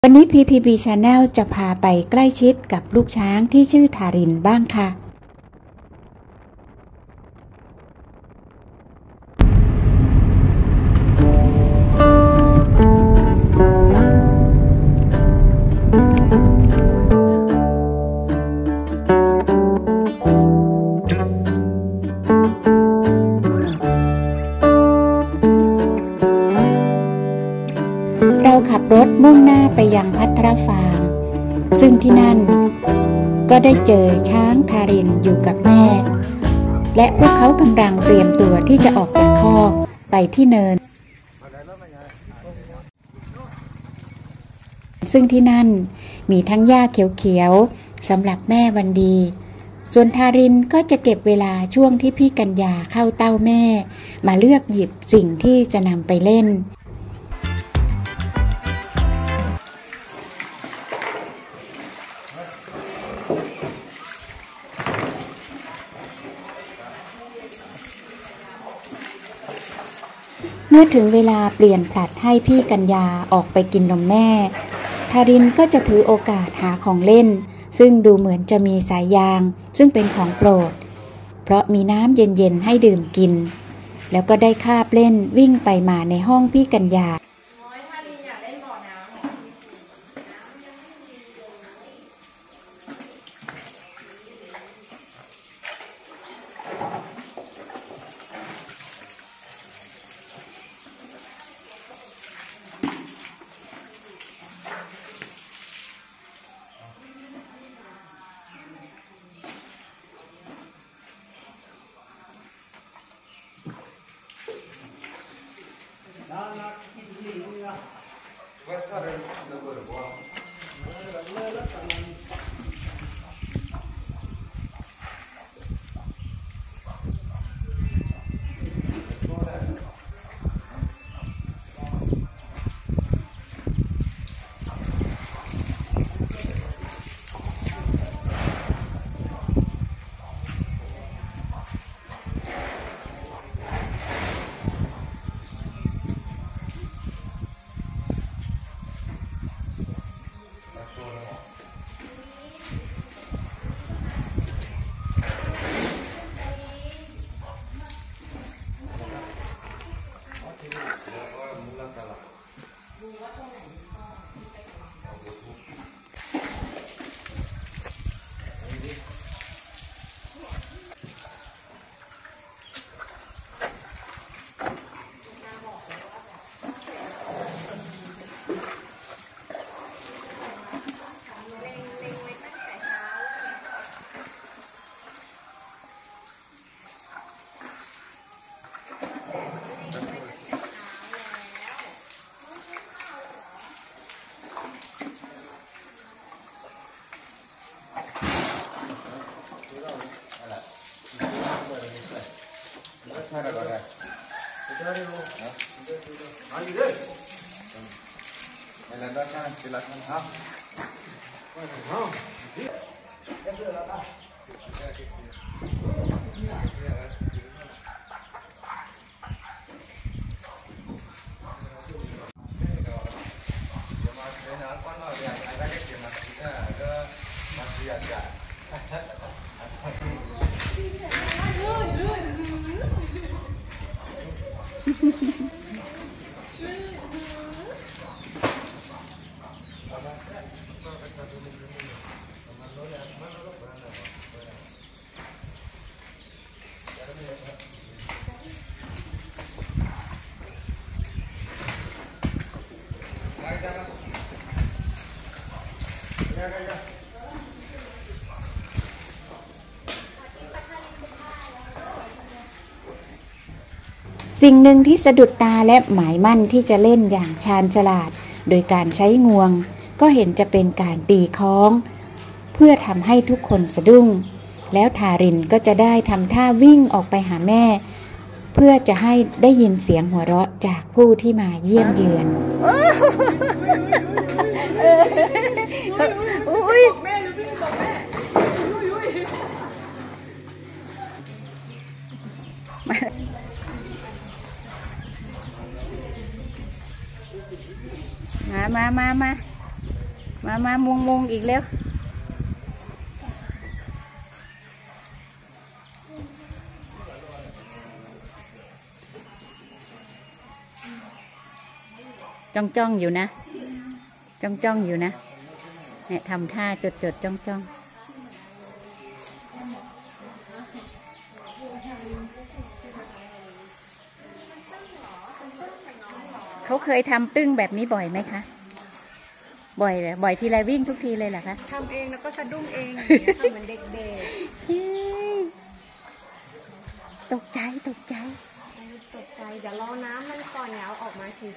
วันนี้ PPB Channel จะพาไปใกล้ชิดกับลูกช้างที่ชื่อทารินบ้างค่ะเราขับรถมุ่งหน้าไปยังพัทรฟาร์มซึ่งที่นั่นก็ได้เจอช้างทารินอยู่กับแม่และพวกเขากำลังเตรียมตัวที่จะออกจากคอกไปที่เนินซึ่งที่นั่นมีทั้งหญ้าเขียวๆสำหรับแม่วันดีส่วนทารินก็จะเก็บเวลาช่วงที่พี่กัญญาเข้าเต้าแม่มาเลือกหยิบสิ่งที่จะนำไปเล่นเมื่อถึงเวลาเปลี่ยนผลัดให้พี่กัญญาออกไปกินนมแม่ทารินก็จะถือโอกาสหาของเล่นซึ่งดูเหมือนจะมีสายยางซึ่งเป็นของโปรดเพราะมีน้ำเย็นๆให้ดื่มกินแล้วก็ได้คาบเล่นวิ่งไปมาในห้องพี่กัญญาสิ่งหนึ่งที่สะดุดตาและหมายมั่นที่จะเล่นอย่างชาญฉลาดโดยการใช้งวงก็เห็นจะเป็นการตีค้องเพื่อทำให้ทุกคนสะดุ้งแล้วทารินก็จะได้ทำท่าวิ่งออกไปหาแม่เพื่อจะให้ได้ยินเสียงหัวเราะจากผู้ที่มาเยี่ยมเยือนมามามุงอีกแล้วจ้องอยู่นะจ้องอยู่นะเนี่ยทำท่าจดจ้องเขาเคยทำตึ้งแบบนี้บ่อยไหมคะบ่อยเลยบ่อยทีไรวิ่งทุกทีเลยเหรอคะทำเองแล้วก็สะดุ้งเองเหมือนเด็กตกใจตกใจเดี๋ยวรอน้ำมันก่อนเนี่ยเอาออกมาสิ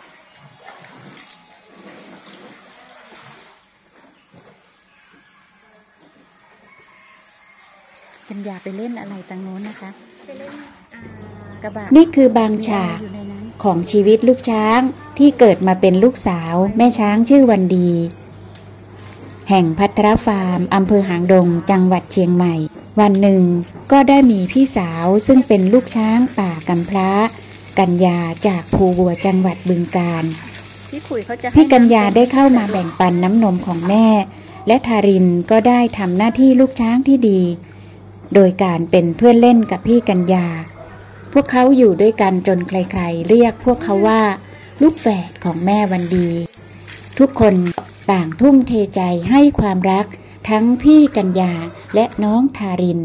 กัญญาไปเล่นอะไรตรงโน้นนะคะไปเล่นกระบะนี่คือบางฉากของชีวิตลูกช้างที่เกิดมาเป็นลูกสาวแม่ช้างชื่อวันดีแห่งภัทรฟาร์มอำเภอหางดงจังหวัดเชียงใหม่วันหนึ่งก็ได้มีพี่สาวซึ่งเป็นลูกช้างป่ากำพร้ากัญญาจากภูวัวจังหวัดบึงกาฬพี่กัญญาได้เข้ามาแบ่งปันน้ำนมของแม่และทารินก็ได้ทำหน้าที่ลูกช้างที่ดีโดยการเป็นเพื่อนเล่นกับพี่กัญญาพวกเขาอยู่ด้วยกันจนใครๆเรียกพวกเขาว่าลูกแฝดของแม่วันดีทุกคนต่างทุ่มเทใจให้ความรักทั้งพี่กัญญาและน้องทาริน